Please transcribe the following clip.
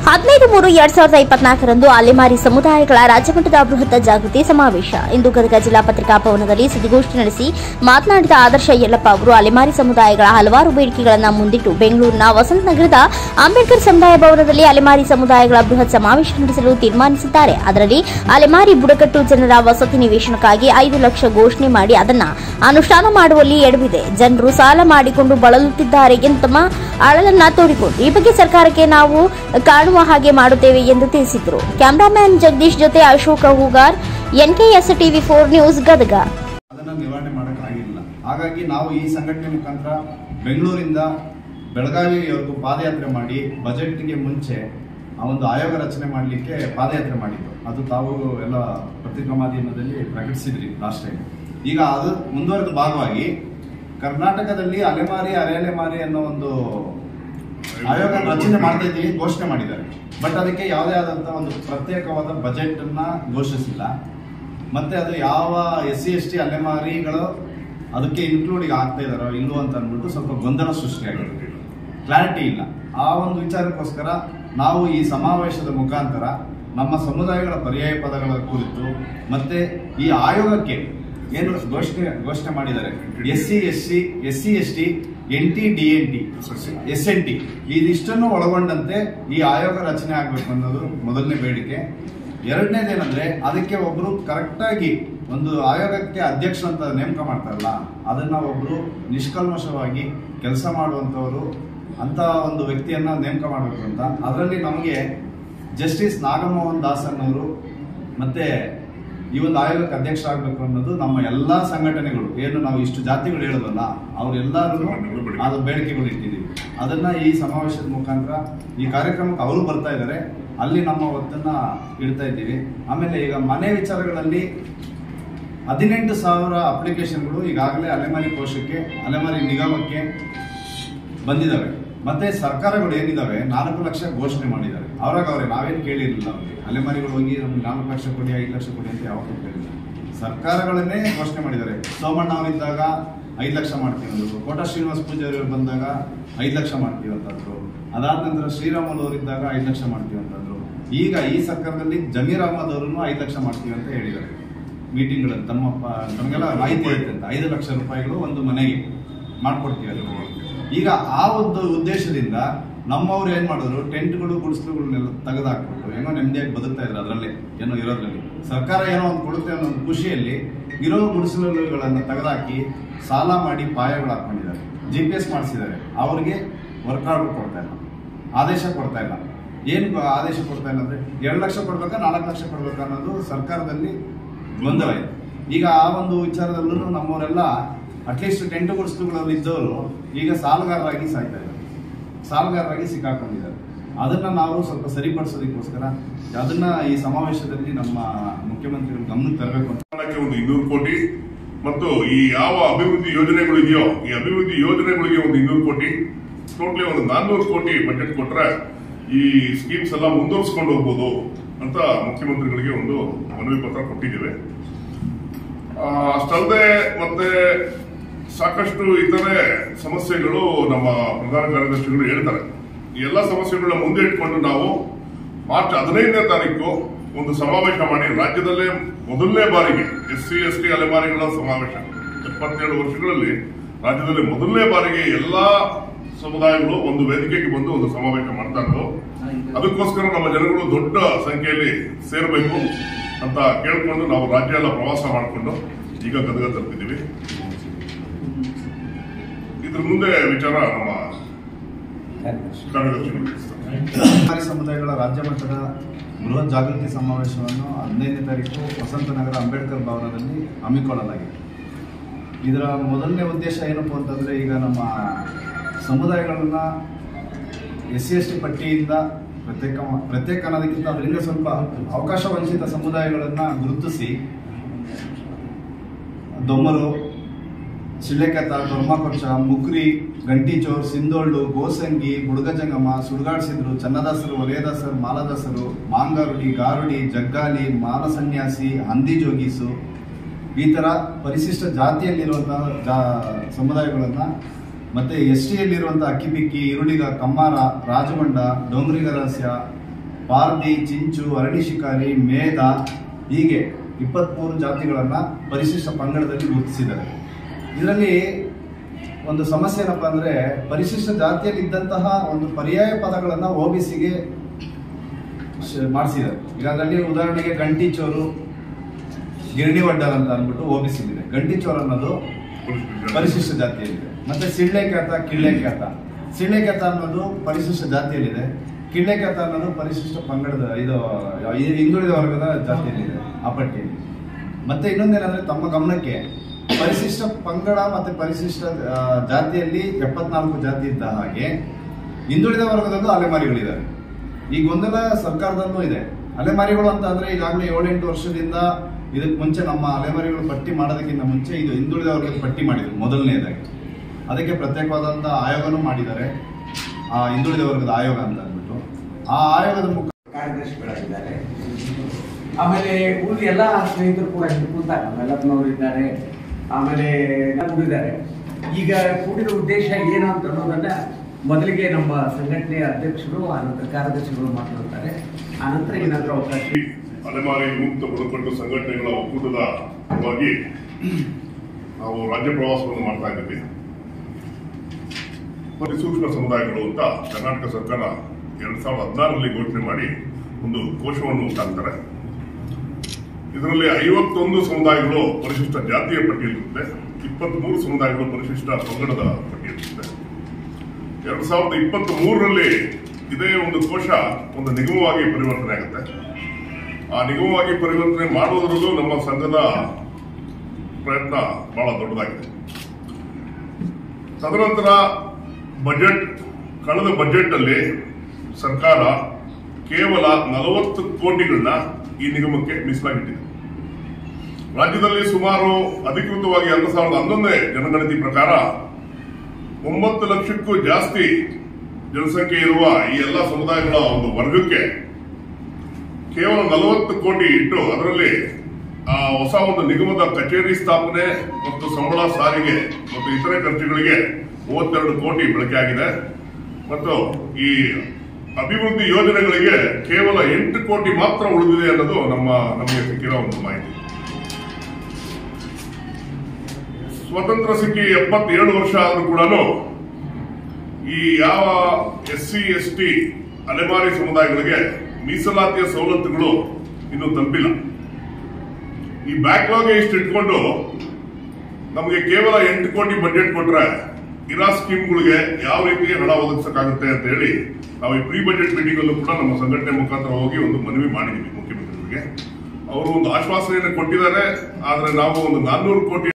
15/3/2024 ಅಲೆಮಾರಿ ಸಮುದಾಯಗಳ ರಾಜ್ಯಮಟ್ಟದ ಬೃಹತ್ ಜಾಗೃತಿ ಸಮಾವೇಶ. ಇಂದು ಗದಗ ಜಿಲ್ಲಾ ಪತ್ರಿಕಾ ಭವನದಲ್ಲಿ ಸುದ್ದಿಗೋಷ್ಠಿ ನಡೆಸಿ ಮಾತನಾಡಿದ ಆದರ್ಶ ಯಲ್ಲಪ್ಪ ಅವರು ಅಲೆಮಾರಿ ಸಮುದಾಯಗಳ ಹಲವಾರು ಬೇಡಿಕೆಗಳನ್ನು ಮುಂದಿಟ್ಟು ಬೆಂಗಳೂರಿನ ವಸಂತನಗರದ ಅಂಬೇಡ್ಕರ್ ಸಮುದಾಯ ಭವನದಲ್ಲಿ ಅಲೆಮಾರಿ ಸಮುದಾಯಗಳ ಬೃಹತ್ ಸಮಾವೇಶ ನಡೆಸಲು ತೀರ್ಮಾನಿಸಿದ್ದಾರೆ. ಅದರಲ್ಲಿ ಅಲೆಮಾರಿ ಬುಡಕಟ್ಟು ಜನರ ವಸತಿ ನಿವೇಶನಕ್ಕಾಗಿ 5 ಲಕ್ಷ ಘೋಷಣೆ ಮಾಡಿ ಅದನ್ನು ಅನುಷ್ಠಾನ ಮಾಡುವಲ್ಲಿ ಎಡವಿದೆ. ಜನರು ಸಾಲ ಮಾಡಿಕೊಂಡು ಬಳಲುತ್ತಿದ್ದಾರೆ ಎಂದು ತಮ್ಮ ಅಳಲನ್ನ ತೋಡಿಕೊಂಡರು. ಈ ಬಗ್ಗೆ ಸರ್ಕಾರಕ್ಕೆ ನಾವು ಕಾಣುವ ಹಾಗೆ ಮಾಡುತ್ತೇವೆ ಎಂದು ತಿಳಿಸಿದರು. ಕ್ಯಾಮರಾಮನ್ ಜಗದೀಶ್ ಜೊತೆ Ashoka Hoogar, NKS TV4 news Gadag. ಅದನ್ನು ನಿವಾರಣೆ ಮಾಡೋಕ್ಕಾಗಿಲ್ಲ. ಹಾಗಾಗಿ ನಾವು ಈ ಸಂಘಟನೆ ಮುಖಾಂತರ ಬೆಂಗಳೂರಿಂದ ಬೆಳಗಾವಿಯವರೆಗೂ ಪಾದಯಾತ್ರೆ ಮಾಡಿ ಬಜೆಟ್ಗೆ ಮುಂಚೆ ಆ ಒಂದು ಆಯೋಗ ರಚನೆ ಮಾಡಲಿಕ್ಕೆ ಪಾದಯಾತ್ರೆ ಮಾಡಿದ್ದು. ಅದು ತಾವು ಎಲ್ಲ ಪತ್ರಿಕಾ ಮಾಧ್ಯಮದಲ್ಲಿ ಪ್ರಕಟಿಸಿದ್ರಿ ಲಾಸ್ಟ್ ಟೈಮ್. ಈಗ ಅದು ಮುಂದುವರೆದ ಭಾಗವಾಗಿ ಕರ್ನಾಟಕದಲ್ಲಿ ಅಲೆಮಾರಿ ಅರೆಅಲೆಮಾರಿ ಅನ್ನೋ ಒಂದು ಆಯೋಗ ರಚನೆ ಮಾಡ್ತಾ ಇದ್ದೀವಿ ಘೋಷಣೆ ಮಾಡಿದ್ದಾರೆ. ಬಟ್ ಅದಕ್ಕೆ ಯಾವುದೇ ಆದಂತಹ ಒಂದು ಪ್ರತ್ಯೇಕವಾದ ಬಜೆಟ್ ಅನ್ನ ಘೋಷಿಸಿಲ್ಲ. ಮತ್ತೆ ಅದು ಯಾವ SC ST ಅಲೆಮಾರಿಗಳು ಅದಕ್ಕೆ ಇನ್ಕ್ಲೂಡಿಂಗ್ ಆಗ್ತಾ ಇದಾರೋ ಇಲ್ಲೋ ಅಂತ ಅಂದ್ಬಿಟ್ಟು ಸ್ವಲ್ಪ ಗೊಂದಲ ಸೃಷ್ಟಿಯಾಗಿದೆ, ಕ್ಲಾರಿಟಿ ಇಲ್ಲ. ಆ ಒಂದು ವಿಚಾರಕ್ಕೋಸ್ಕರ ನಾವು ಈ ಸಮಾವೇಶದ ಮುಖಾಂತರ ನಮ್ಮ ಸಮುದಾಯಗಳ ಪರ್ಯಾಯ ಪದಗಳ ಕುರಿತು ಮತ್ತೆ ಈ ಆಯೋಗಕ್ಕೆ ಏನು ಘೋಷಣೆ ಮಾಡಿದ್ದಾರೆ SC ST NT DNT SNT ಇದಿಷ್ಟನ್ನು ಒಳಗೊಂಡಂತೆ ಈ ಆಯೋಗ ರಚನೆ ಆಗಬೇಕು ಅನ್ನೋದು ಮೊದಲನೇ ಬೇಡಿಕೆ. ಎರಡನೇದೇನಂದ್ರೆ ಅದಕ್ಕೆ ಒಬ್ರು ಕರೆಕ್ಟಾಗಿ ಒಂದು ಆಯೋಗಕ್ಕೆ ಅಧ್ಯಕ್ಷ ಅಂತ ನೇಮಕ ಮಾಡ್ತಾರಲ್ಲ, ಅದನ್ನ ಒಬ್ರು ನಿಷ್ಕಲ್ಮಶವಾಗಿ ಕೆಲಸ ಮಾಡುವಂತವರು ಅಂತ ಒಂದು ವ್ಯಕ್ತಿಯನ್ನ ನೇಮಕ ಮಾಡಬೇಕು ಅಂತ. ಅದರಲ್ಲಿ ನಮಗೆ ಜಸ್ಟಿಸ್ ನಾಗಮೋಹನ್ ದಾಸ್ ಅನ್ನೋರು ಮತ್ತೆ ಈ ಒಂದು ಆಯೋಗಕ್ಕೆ ಅಧ್ಯಕ್ಷ ಆಗಬೇಕು ಅನ್ನೋದು ನಮ್ಮ ಎಲ್ಲಾ ಸಂಘಟನೆಗಳು ಏನು ನಾವು ಇಷ್ಟು ಜಾತಿಗಳು ಹೇಳೋದಲ್ಲ ಅವರೆಲ್ಲರೂ ಅದು ಬೇಡಿಕೆಗಳು ಇಟ್ಟಿದ್ದೀವಿ. ಅದನ್ನ ಈ ಸಮಾವೇಶದ ಮುಖಾಂತರ ಈ ಕಾರ್ಯಕ್ರಮಕ್ಕೆ ಅವರು ಬರ್ತಾ ಇದ್ದಾರೆ, ಅಲ್ಲಿ ನಮ್ಮ ಒತ್ತನ್ನ ಇಡ್ತಾ ಇದ್ದೀವಿ. ಆಮೇಲೆ ಈಗ ಮನೆ ವಿಚಾರಗಳಲ್ಲಿ 18,000 ಅಪ್ಲಿಕೇಶನ್ಗಳು ಈಗಾಗಲೇ ಅಲೆಮಾರಿ ಕೋಶಕ್ಕೆ ಅಲೆಮಾರಿ ನಿಗಮಕ್ಕೆ ಬಂದಿದ್ದಾವೆ. ಮತ್ತೆ ಸರ್ಕಾರಗಳು ಏನಿದಾವೆ 4 ಲಕ್ಷ ಘೋಷಣೆ ಮಾಡಿದ್ದಾರೆ. ಅವ್ರಾಗವ್ರೆ ನಾವೇನು ಕೇಳಿರಲಿಲ್ಲ. ಅವ್ರಿಗೆ ಅಲೆಮಾರಿಗಳು ಹೋಗಿ ನಮ್ಗೆ 4 ಲಕ್ಷ ಕೊಡಿ 5 ಲಕ್ಷ ಕೊಡಿ ಅಂತ ಯಾವತ್ತೂ ಕೇಳಿಲ್ಲ. ಸರ್ಕಾರಗಳನ್ನೇ ಘೋಷಣೆ ಮಾಡಿದ್ದಾರೆ. ಸೋಮಣ್ಣ ಅವರಿದ್ದಾಗ 5 ಲಕ್ಷ ಮಾಡ್ತೀವಿ ಅಂದ್ರು, ಕೋಟ ಶ್ರೀನಿವಾಸ ಪೂಜಾರಿ ಅವರು ಬಂದಾಗ 5 ಲಕ್ಷ ಮಾಡ್ತೀವಿ ಅಂತಂದ್ರು. ಅದಾದ ನಂತರ ಶ್ರೀರಾಮುಲು ಅವರಿದ್ದಾಗ 5 ಲಕ್ಷ ಮಾಡ್ತೀವಿ ಅಂತಂದ್ರು. ಈಗ ಈ ಸರ್ಕಾರದಲ್ಲಿ ಜಮೀರ್ ಅಹಮದ್ ಅವರನ್ನು 5 ಲಕ್ಷ ಮಾಡ್ತೀವಿ ಅಂತ ಹೇಳಿದ್ದಾರೆ ಮೀಟಿಂಗ್ಗಳಲ್ಲಿ. ತಮಗೆಲ್ಲ ಮಾಹಿತಿ ಇರುತ್ತೆ ಅಂತ 5 ಲಕ್ಷ ರೂಪಾಯಿಗಳು ಒಂದು ಮನೆಗೆ ಮಾಡ್ಕೊಡ್ತೀವಿ ಅಂತ. ಈಗ ಆ ಒಂದು ಉದ್ದೇಶದಿಂದ ನಮ್ಮವ್ರು ಏನ್ ಮಾಡಿದ್ರು, ಟೆಂಟ್ಗಳು ಗುಡಿಸಲುಗಳನ್ನೆಲ್ಲ ತೆಗೆದಾಕ್ಬಿಟ್ಟು ಏನೋ ನೆಮ್ಮದಿಯಾಗಿ ಬದುಕ್ತಾ ಇದ್ರು. ಅದರಲ್ಲೇ ಏನೋ ಇರೋದ್ರಲ್ಲಿ ಸರ್ಕಾರ ಏನೋ ಒಂದು ಕೊಡುತ್ತೆ ಅನ್ನೋ ಒಂದು ಖುಷಿಯಲ್ಲಿ ಇರೋ ಗುಡಿಸಲುಗಳನ್ನ ತೆಗೆದಾಕಿ ಸಾಲ ಮಾಡಿ ಪಾಯಗಳು ಹಾಕೊಂಡಿದ್ದಾರೆ, GPS ಮಾಡಿಸಿದ್ದಾರೆ. ಅವ್ರಿಗೆ ವರ್ಕ್ ಆರ್ಡರ್ ಕೊಡ್ತಾ ಇಲ್ಲ, ಆದೇಶ ಕೊಡ್ತಾ ಇಲ್ಲ. ಏನು ಆದೇಶ ಕೊಡ್ತಾ ಇಲ್ಲ ಅಂದ್ರೆ 2 ಲಕ್ಷ ಕೊಡ್ಬೇಕಾ 4 ಲಕ್ಷ ಕೊಡ್ಬೇಕಾ ಅನ್ನೋದು ಸರ್ಕಾರದಲ್ಲಿ ಗೊಂದಲ ಇದೆ. ಈಗ ಆ ಒಂದು ವಿಚಾರದಲ್ಲೂ ನಮ್ಮವರೆಲ್ಲ ಅಟ್ಲೀಸ್ಟ್ ಟೆಂಟ್ ಗುಡಿಸಲುಗಳಲ್ಲಿ ಇದ್ದವರು ಈಗ ಸಾಲಗಾರರಾಗಿ ಸಾಯ್ತಾ ಇದ್ದಾರೆ, ಸಾಲಗಾರರಾಗಿ ಸಿಕ್ಕಾಕೊಂಡಿದ್ದಾರೆ. ಅದನ್ನ ನಾವು ಸ್ವಲ್ಪ ಸರಿಪಡಿಸೋದಕ್ಕೋಸ್ಕರ ಅದನ್ನ ಈ ಸಮಾವೇಶದಲ್ಲಿ ನಮ್ಮ ಮುಖ್ಯಮಂತ್ರಿಗಳು ಗಮನಕ್ಕೆ ತರಬೇಕು ಅಂತ. ಒಂದು 200 ಕೋಟಿ ಮತ್ತು ಈ ಯಾವ ಅಭಿವೃದ್ಧಿ ಯೋಜನೆಗಳು ಇದೆಯೋ ಈ ಅಭಿವೃದ್ಧಿ ಯೋಜನೆಗಳಿಗೆ ಒಂದು 200 ಕೋಟಿ, ಟೋಟಲಿ ಒಂದು 400 ಕೋಟಿ ಬಜೆಟ್ ಕೊಟ್ರೆ ಈ ಸ್ಕೀಮ್ಸ್ ಎಲ್ಲ ಮುಂದುವರಿಸಿಕೊಂಡು ಹೋಗ್ಬೋದು ಅಂತ ಮುಖ್ಯಮಂತ್ರಿಗಳಿಗೆ ಒಂದು ಮನವಿ ಪತ್ರ ಕೊಟ್ಟಿದ್ದೇವೆ. ಅಷ್ಟಲ್ಲದೆ ಮತ್ತೆ ಸಾಕಷ್ಟು ಇತರೆ ಸಮಸ್ಯೆಗಳು ನಮ್ಮ ಪ್ರಧಾನ ಕಾರ್ಯದರ್ಶಿಗಳು ಹೇಳ್ತಾರೆ. ಈ ಎಲ್ಲ ಸಮಸ್ಯೆಗಳನ್ನ ಮುಂದೆ ಇಟ್ಕೊಂಡು ನಾವು ಮಾರ್ಚ್ 15ನೇ ತಾರೀಕು ಒಂದು ಸಮಾವೇಶ ಮಾಡಿ ರಾಜ್ಯದಲ್ಲೇ ಮೊದಲನೇ ಬಾರಿಗೆ SC ST ಅಲೆಮಾರಿಗಳ ಸಮಾವೇಶ 77 ವರ್ಷಗಳಲ್ಲಿ ರಾಜ್ಯದಲ್ಲಿ ಮೊದಲನೇ ಬಾರಿಗೆ ಎಲ್ಲಾ ಸಮುದಾಯಗಳು ಒಂದು ವೇದಿಕೆಗೆ ಬಂದು ಒಂದು ಸಮಾವೇಶ ಮಾಡ್ತಾ ಇದ್ರು. ಅದಕ್ಕೋಸ್ಕರ ನಮ್ಮ ಜನಗಳು ದೊಡ್ಡ ಸಂಖ್ಯೆಯಲ್ಲಿ ಸೇರಬೇಕು ಅಂತ ಕೇಳ್ಕೊಂಡು ನಾವು ರಾಜ್ಯ ಎಲ್ಲ ಪ್ರವಾಸ ಮಾಡಿಕೊಂಡು ಈಗ ಗದಗ ತಲುಪಿದ್ದೀವಿ. ಇದ್ರ ಮುಂದೆ ವಿಚಾರ ನಮ್ಮ ಕಾರ್ಯದರ್ಶಿಗಳು ಸಮುದಾಯಗಳ ರಾಜ್ಯ ಮಟ್ಟದ ಬೃಹತ್ ಜಾಗೃತಿ ಸಮಾವೇಶವನ್ನು 15ನೇ ತಾರೀಕು ವಸಂತನಗರ ಅಂಬೇಡ್ಕರ್ ಭವನದಲ್ಲಿ ಹಮ್ಮಿಕೊಳ್ಳಲಾಗಿದೆ. ಇದರ ಮೊದಲನೇ ಉದ್ದೇಶ ಏನಪ್ಪ ಅಂತಂದ್ರೆ, ಈಗ ನಮ್ಮ ಸಮುದಾಯಗಳನ್ನ SC ST ಪಟ್ಟಿಯಿಂದ ಪ್ರತ್ಯೇಕ ಅನ್ನೋದಕ್ಕಿಂತ ಅದರಿಂದ ಸ್ವಲ್ಪ ಅವಕಾಶ ವಂಚಿತ ಸಮುದಾಯಗಳನ್ನ ಗುರುತಿಸಿ ದೊಮ್ಮರು, ಶಿಳ್ಳೆಕೆತ, ದೊರ್ಮಕೊಚ್ಚ, ಮುಕ್ರಿ, ಗಂಟಿಚೋರ್, ಸಿಂದೋಳ್ಳು, ಗೋಸಂಗಿ, ಬುಡಗಜಂಗಮ, ಸುಡುಗಾಡ್ಸಿದ್ರು, ಚನ್ನದಾಸರು, ವಲಯದಾಸರು, ಮಾಲದಾಸರು, ಮಾಂಗಾರುಡಿ, ಗಾರುಡಿ, ಜಗ್ಗಾಲಿ, ಮಾಲಸನ್ಯಾಸಿ, ಹಂದಿ ಜೋಗೀಸು ಈ ತರ ಪರಿಶಿಷ್ಟ ಜಾತಿಯಲ್ಲಿರುವಂತಹ ಸಮುದಾಯಗಳನ್ನ ಮತ್ತೆ ST ಯಲ್ಲಿರುವಂತಹ ಅಕ್ಕಿಪಿಕ್ಕಿ, ಇರುಳಿಗ, ಕಮ್ಮಾರ, ರಾಜಮಂಡ, ಡೋಂಗ್ರಿಗ ರಹಸ್ಯ, ಪಾರ್ದಿ, ಚಿಂಚು, ಅರಳಿ ಶಿಕಾರಿ, ಮೇಧ ಹೀಗೆ 23 ಜಾತಿಗಳನ್ನ ಪರಿಶಿಷ್ಟ ಪಂಗಡದಲ್ಲಿ ಗುರುತಿಸಿದ್ದಾರೆ. ಇದರಲ್ಲಿ ಒಂದು ಸಮಸ್ಯೆ ಏನಪ್ಪಾ ಅಂದ್ರೆ, ಪರಿಶಿಷ್ಟ ಜಾತಿಯಲ್ಲಿ ಇದ್ದಂತಹ ಒಂದು ಪರ್ಯಾಯ ಪದಗಳನ್ನ OBCಗೆ ಮಾಡಿಸಿದ್ದಾರೆ. ಈಗ ಅದರಲ್ಲಿ ಉದಾಹರಣೆಗೆ ಗಂಟಿಚೋರು, ಗಿರಣಿ ವಡ್ಡರ್ ಅಂತ ಅಂದ್ಬಿಟ್ಟು OBC ಇದೆ. ಗಂಟಿಚೋರ್ ಅನ್ನೋದು ಪರಿಶಿಷ್ಟ ಜಾತಿಯಲ್ಲಿದೆ. ಮತ್ತೆ ಸಿಳ್ಳೆಕ್ಯಾತ, ಕಿಳ್ಳೆಕ್ಯಾತ. ಸಿಳ್ಳೆಕ್ಯಾತ ಅನ್ನೋದು ಪರಿಶಿಷ್ಟ ಜಾತಿಯಲ್ಲಿದೆ. ಕಿಳ್ಳೆಕ್ಯಾತ ಅನ್ನೋದು ಪರಿಶಿಷ್ಟ ಪಂಗಡದ ಇದು ಹಿಂದುಳಿದ ವರ್ಗದ ಜಾತಿಯಲ್ಲಿದೆ ಆ ಪಟ್ಟಿಯಲ್ಲಿ. ಮತ್ತೆ ಇನ್ನೊಂದೇನಂದ್ರೆ, ತಮ್ಮ ಗಮನಕ್ಕೆ ಪರಿಶಿಷ್ಟ ಪಂಗಡ ಮತ್ತೆ ಪರಿಶಿಷ್ಟ ಜಾತಿಯಲ್ಲಿ 74 ಜಾತಿ ಇದ್ದ ಹಾಗೆ ಹಿಂದುಳಿದ ವರ್ಗದಲ್ಲೂ ಅಲೆಮಾರಿಗಳಿದ್ದಾರೆ. ಈ ಗೊಂದಲ ಸರ್ಕಾರದಲ್ಲೂ ಇದೆ. ಅಲೆಮಾರಿಗಳು ಅಂತ ಅಂದ್ರೆ ಈಗಾಗಲೇ 7-8 ವರ್ಷದಿಂದ ಇದಕ್ಕೆ ಮುಂಚೆ ನಮ್ಮ ಅಲೆಮಾರಿಗಳು ಪಟ್ಟಿ ಮಾಡೋದಕ್ಕಿಂತ ಮುಂಚೆ ಇದು ಹಿಂದುಳಿದ ವರ್ಗದ ಪಟ್ಟಿ ಮಾಡಿದ್ರು ಮೊದಲನೇದಾಗಿ. ಅದಕ್ಕೆ ಪ್ರತ್ಯೇಕವಾದಂತ ಆಯೋಗನೂ ಮಾಡಿದ್ದಾರೆ, ಆ ಹಿಂದುಳಿದ ವರ್ಗದ ಆಯೋಗ ಅಂತ ಅಂದ್ಬಿಟ್ಟು. ಆ ಆಯೋಗದ ಕಾರ್ಯದರ್ಶಿಗಳಾಗಿದ್ದಾರೆ. ಆಮೇಲೆ ಉಳಿದ ಎಲ್ಲ ಸ್ನೇಹಿತರು ಕೂಡ ಕೂತಾಗ ಮೆಲ್ಲಪ್ಪನವರು ಇದ್ದಾರೆ, ಆಮೇಲೆ ಕೂಡಿದ್ದಾರೆ. ಈಗ ಕೂಡಿದ ಉದ್ದೇಶ ಏನು ಅಂತ ಅನ್ನೋದನ್ನ ಮೊದಲಿಗೆ ನಮ್ಮ ಸಂಘಟನೆಯ ಅಧ್ಯಕ್ಷರು, ಆನಂತರ ಕಾರ್ಯದರ್ಶಿಗಳು ಮಾತನಾಡ್ತಾರೆ. ಆನಂತರ ಏನಾದರೂ ಅವಕಾಶ. ಅಲೆಮಾರಿ ಮುಕ್ತ ಬದುಕಟ್ಟು ಸಂಘಟನೆಗಳ ಒಕ್ಕೂಟದ ಪರವಾಗಿ ನಾವು ರಾಜ್ಯ ಪ್ರವಾಸವನ್ನು ಮಾಡ್ತಾ ಇದ್ದೀವಿ. ಸೂಕ್ಷ್ಮ ಸಮುದಾಯಗಳು ಅಂತ ಕರ್ನಾಟಕ ಸರ್ಕಾರ 2016ರಲ್ಲಿ ಘೋಷಣೆ ಮಾಡಿ ಒಂದು ಕೋಶವನ್ನು ಉಂಟಾಗ್ತಾರೆ. ಇದರಲ್ಲಿ 51 ಸಮುದಾಯಗಳು ಪರಿಶಿಷ್ಟ ಜಾತಿಯ ಪಟ್ಟಿಯಲ್ಲಿರುತ್ತೆ, 23 ಸಮುದಾಯಗಳು ಪರಿಶಿಷ್ಟ ಪಂಗಡದ ಪಟ್ಟಿಯಲ್ಲಿರುತ್ತೆ. 2023ರಲ್ಲಿ ಇದೇ ಒಂದು ಕೋಶ ಒಂದು ನಿಗಮವಾಗಿ ಪರಿವರ್ತನೆ ಆಗುತ್ತೆ. ಆ ನಿಗಮವಾಗಿ ಪರಿವರ್ತನೆ ಮಾಡುವುದರಲ್ಲೂ ನಮ್ಮ ಸಂಘದ ಪ್ರಯತ್ನ ಬಹಳ ದೊಡ್ಡದಾಗಿದೆ. ತದನಂತರ ಕಳೆದ ಬಜೆಟ್ ಅಲ್ಲಿ ಸರ್ಕಾರ ಕೇವಲ 40 ಕೋಟಿಗಳನ್ನ ಈ ನಿಗಮಕ್ಕೆ ಮೀಸಲಾಗಿಟ್ಟಿದೆ. ರಾಜ್ಯದಲ್ಲಿ ಸುಮಾರು ಅಧಿಕೃತವಾಗಿ 2011ನೇ ಜನಗಣತಿ ಪ್ರಕಾರ 9 ಲಕ್ಷಕ್ಕೂ ಜಾಸ್ತಿ ಜನಸಂಖ್ಯೆ ಇರುವ ಈ ಎಲ್ಲ ಸಮುದಾಯಗಳ ಒಂದು ವರ್ಗಕ್ಕೆ ಕೇವಲ 40 ಕೋಟಿ ಇಟ್ಟು ಅದರಲ್ಲಿ ಹೊಸ ಒಂದು ನಿಗಮದ ಕಚೇರಿ ಸ್ಥಾಪನೆ ಮತ್ತು ಸಂಬಳ, ಸಾರಿಗೆ ಮತ್ತು ಇತರೆ ಖರ್ಚುಗಳಿಗೆ 32 ಕೋಟಿ ಬಳಕೆ ಆಗಿದೆ. ಮತ್ತು ಈ ಅಭಿವೃದ್ಧಿ ಯೋಜನೆಗಳಿಗೆ ಕೇವಲ 8 ಕೋಟಿ ಮಾತ್ರ ಉಳಿದಿದೆ ಅನ್ನೋದು ನಮಗೆ ಸಿಕ್ಕಿರೋ ಒಂದು ಮಾಹಿತಿ. ಸ್ವತಂತ್ರ ಸಿಕ್ಕಿ 77 ವರ್ಷ ಆದ್ರೂ ಕೂಡ ಈ ಯಾವ SC ST ಅಲೆಮಾರಿ ಸಮುದಾಯಗಳಿಗೆ ಮೀಸಲಾತಿಯ ಸವಲತ್ತುಗಳು ಇನ್ನೂ ತಲುಪಿಲ್ಲ. ಈ ಬ್ಯಾಕ್ಲಾಗ್ ಇಷ್ಟು ಇಟ್ಕೊಂಡು ನಮಗೆ ಕೇವಲ 8 ಕೋಟಿ ಬಜೆಟ್ ಕೊಟ್ರೆ ಇರಾ ಸ್ಕೀಮ್ಗಳಿಗೆ ಯಾವ ರೀತಿ ಹಣ ಒದಗಿಸಕ್ಕಾಗುತ್ತೆ ಅಂತ ಹೇಳಿ ನಾವು ಈ ಪ್ರೀ ಬಜೆಟ್ ಮೀಟಿಂಗ್ ಅಲ್ಲೂ ಕೂಡ ನಮ್ಮ ಸಂಘಟನೆ ಮುಖಾಂತರ ಹೋಗಿ ಒಂದು ಮನವಿ ಮಾಡಿದ್ದೀವಿ ಮುಖ್ಯಮಂತ್ರಿಗಳಿಗೆ. ಅವರು ಒಂದು ಆಶ್ವಾಸನೆಯನ್ನು ಕೊಟ್ಟಿದ್ದಾರೆ. ಆದ್ರೆ ನಾವು ಒಂದು 400 ಕೋಟಿ